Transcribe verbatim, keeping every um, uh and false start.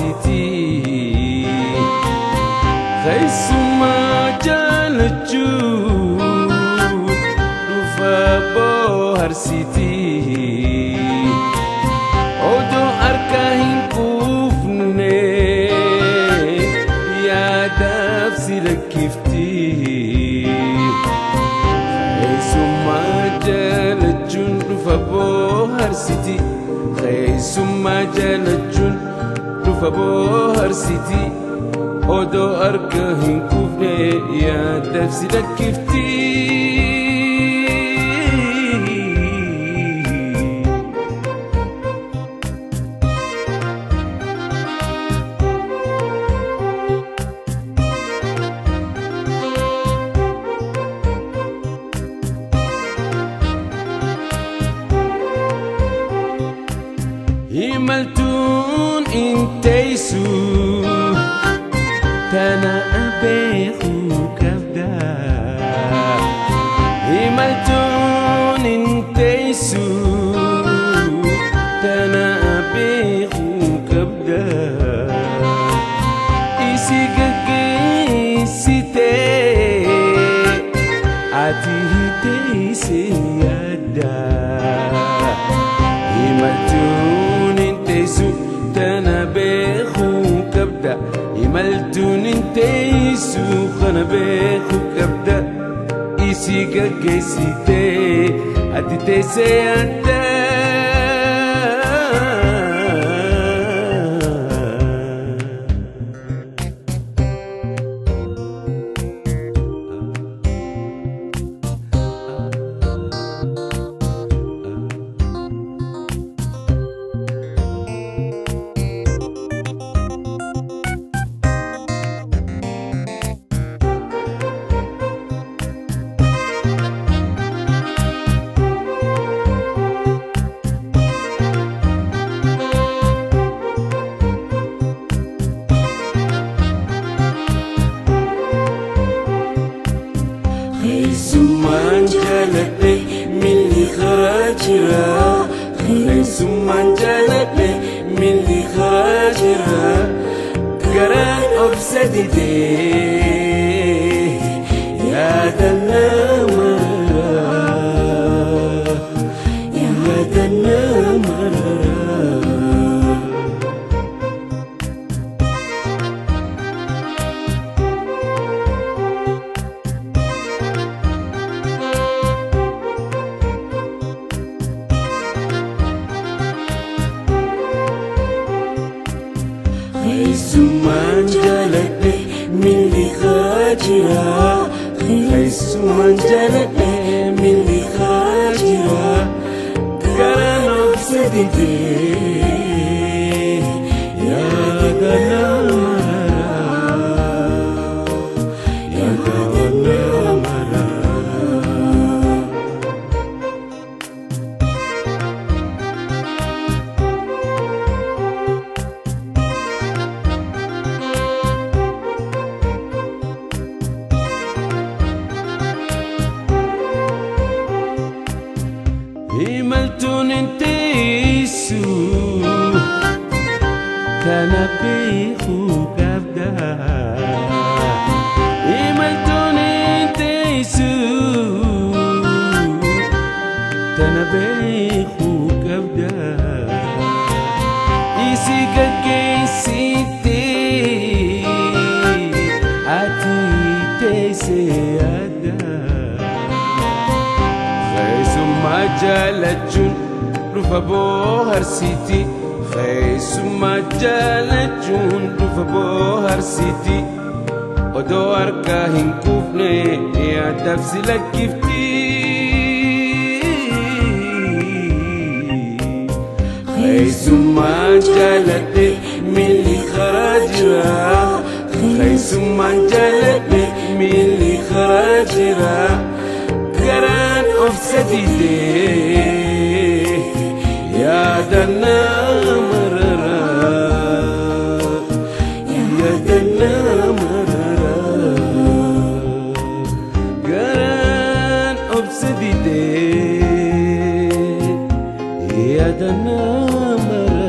هرسيتي Keeysummaa jaalachuun dhufa bohaarsitii odoo harka hin quufne yaadaaf si lakkiftii Keeeysummaa jaalachuun dhufa bohaarsitii Keeeysummaa jaalachuun dhufa bohaarsitii Odo arga hin kufne yaadaaf si lakkiftii Imaltuun inteessu Tana abeeku kabda Imaltuun inteessu Tana abeeku kabda Isi gaggeessite Ati hiteesse yaadda Imaltuun inteessu Tana abeeku kabda Imaltuun inteessu kana beeku qabda Isi gaggeessite ati teesse yaadda Keeeysummaa jaaladhe milli karaa jira Keeeysummaa jaaladhe milli karaa jira Garaan obsa didee yaada namaraa yaada namaraa Keeeysummaa jaaladhe milli karaa jira Keeeysummaa jaaladhe milli karaa jira Garaan obsa didee yaada namaraa yaada namaraa Imaltuun inteessu kana beeku qabda Imaltuun inteessu kana beeku qabda Isi gaggeessite ati teesse yaadda Keeeysummaa jaalachuun dhufa bohaarsitii Keeeysummaa jaalachuun dhufa bohaarsitii Odoo harka hin quufne yaadaaf si lakkiftii Keeeysummaa jaaladhe milli karaa jira Keeeysummaa jaaladhe milli karaa jira Garaan obsa didee yaada namaraa yaada namaraa Garaan obsa didee yaada namaraa